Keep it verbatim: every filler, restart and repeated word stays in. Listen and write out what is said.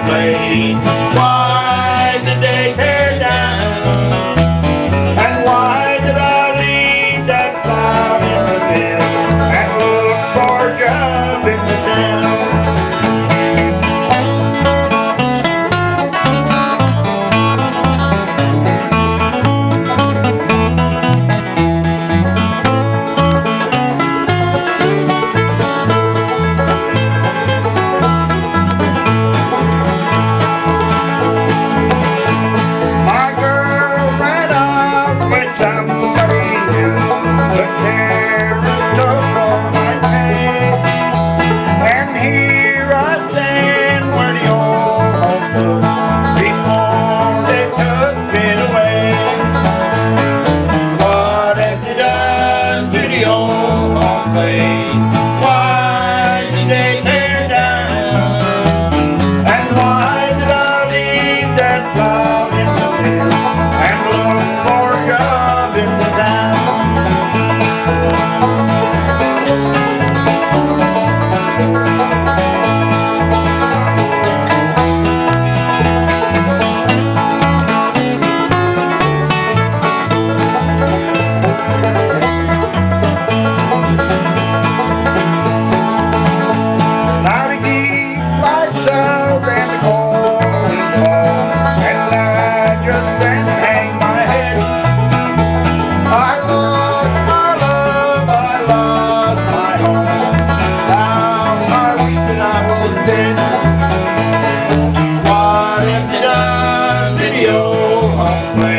place. Why did they tear down? And why did I leave that cloud in the field and look for a job in the town? Why did they tear down? And why did I leave that cloud in the field and look for a job in the town? What have you done to the old home place?